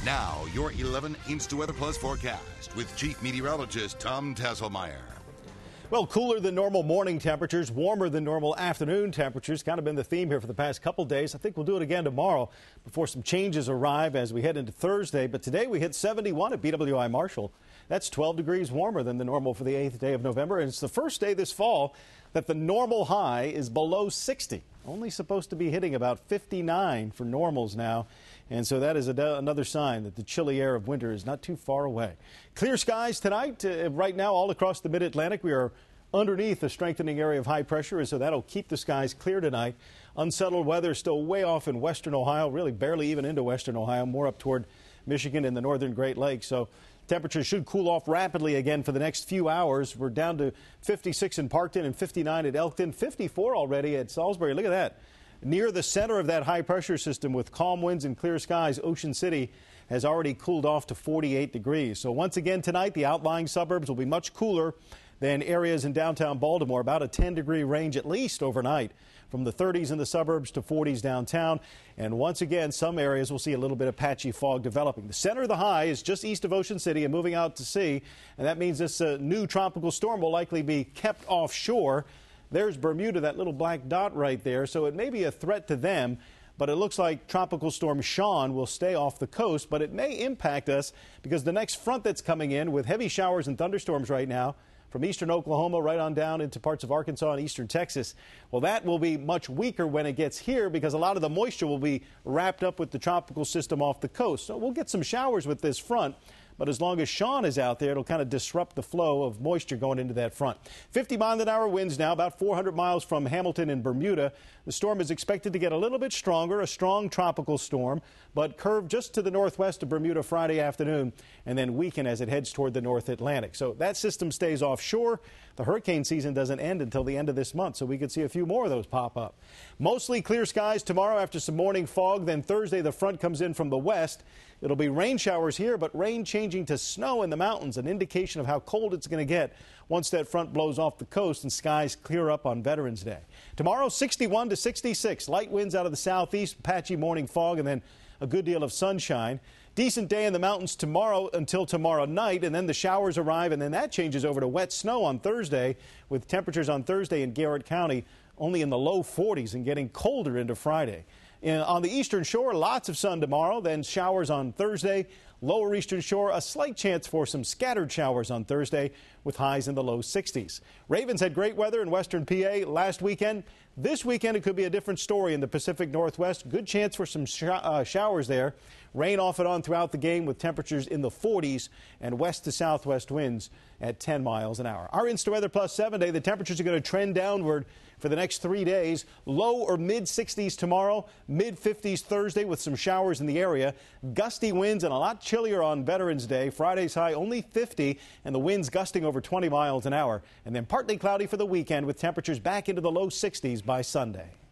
Now, your 11 Insta Weather Plus forecast with Chief Meteorologist Tom Tasselmeyer. Well, cooler than normal morning temperatures, warmer than normal afternoon temperatures. Kind of been the theme here for the past couple days. I think we'll do it again tomorrow before some changes arrive as we head into Thursday. But today we hit 71 at BWI Marshall. That's 12 degrees warmer than the normal for the 8th day of November. And it's the first day this fall that the normal high is below 60. Only supposed to be hitting about 59 for normals now. And so that is another sign that the chilly air of winter is not too far away. Clear skies tonight. Right now, all across the mid-Atlantic, we are underneath a strengthening area of high pressure, and so that'll keep the skies clear tonight. Unsettled weather still way off in western Ohio, really barely even into western Ohio, more up toward Michigan and the northern Great Lakes. So temperatures should cool off rapidly again for the next few hours. We're down to 56 in Parkton and 59 at Elkton, 54 already at Salisbury. Look at that. Near the center of that high pressure system with calm winds and clear skies, Ocean City has already cooled off to 48 degrees. So once again tonight, the outlying suburbs will be much cooler than areas in downtown Baltimore, about a 10-degree range at least overnight, from the 30s in the suburbs to 40s downtown. And once again, some areas will see a little bit of patchy fog developing. The center of the high is just east of Ocean City and moving out to sea, and that means this new tropical storm will likely be kept offshore. There's Bermuda, that little black dot right there, so it may be a threat to them, but it looks like Tropical Storm Sean will stay off the coast, but it may impact us because the next front that's coming in with heavy showers and thunderstorms right now from eastern Oklahoma right on down into parts of Arkansas and eastern Texas. Well, that will be much weaker when it gets here because a lot of the moisture will be wrapped up with the tropical system off the coast. So we'll get some showers with this front. But as long as Sean is out there, it'll kind of disrupt the flow of moisture going into that front. 50-mile-an-hour winds now, about 400 miles from Hamilton and Bermuda. The storm is expected to get a little bit stronger, a strong tropical storm, but curve just to the northwest of Bermuda Friday afternoon and then weaken as it heads toward the North Atlantic. So that system stays offshore. The hurricane season doesn't end until the end of this month, so we could see a few more of those pop up. Mostly clear skies tomorrow after some morning fog. Then Thursday, the front comes in from the west. It'll be rain showers here, but rain changing to snow in the mountains, an indication of how cold it's going to get once that front blows off the coast and skies clear up on Veterans Day. Tomorrow, 61 to 66. Light winds out of the southeast, patchy morning fog, and then a good deal of sunshine. Decent day in the mountains tomorrow until tomorrow night, and then the showers arrive, and then that changes over to wet snow on Thursday, with temperatures on Thursday in Garrett County only in the low 40s and getting colder into Friday. On the eastern shore, lots of sun tomorrow, then showers on Thursday. Lower eastern shore, a slight chance for some scattered showers on Thursday with highs in the low 60s. Ravens had great weather in western PA last weekend. This weekend, it could be a different story in the Pacific Northwest. Good chance for some showers there. Rain off and on throughout the game with temperatures in the 40s and west to southwest winds at 10 miles an hour. Our Insta Weather Plus 7 day, the temperatures are going to trend downward for the next 3 days. Low or mid 60s tomorrow, mid 50s Thursday with some showers in the area. Gusty winds and a lot chillier on Veterans Day. Friday's high only 50 and the winds gusting over 20 miles an hour. And then partly cloudy for the weekend with temperatures back into the low 60s by Sunday.